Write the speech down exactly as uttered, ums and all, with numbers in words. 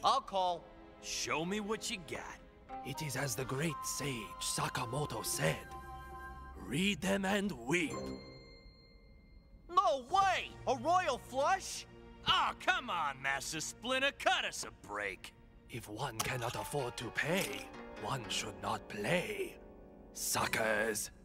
I'll call. Show me what you got. It is as the great sage Sakamoto said. Read them and weep. No way! A royal flush? Oh, come on, Master Splinter. Cut us a break. If one cannot afford to pay, one should not play. Suckers!